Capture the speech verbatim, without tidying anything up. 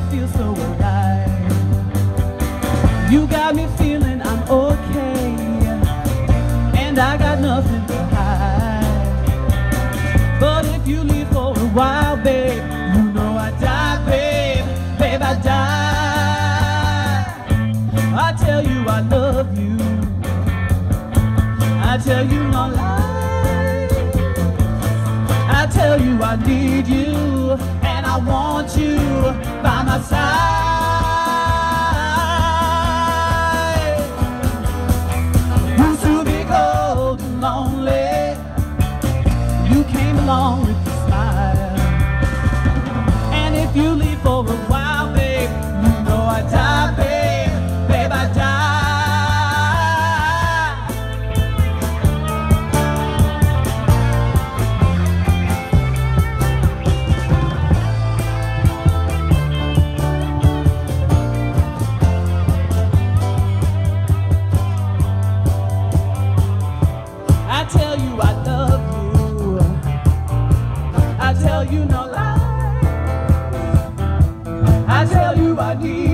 feel so alive. You got me feeling I'm okay, and I got nothing to hide. But if you leave for a while, babe, you know I die, babe, babe, I die. I tell you I love you, I tell you no lie. I tell you I need you, and I want you by my side. Used to be cold and lonely, you came along with your smile. And if you leave for a while, babe, you know I die, babe, babe, I die. I tell you I love you, I tell you no lie. I tell you I need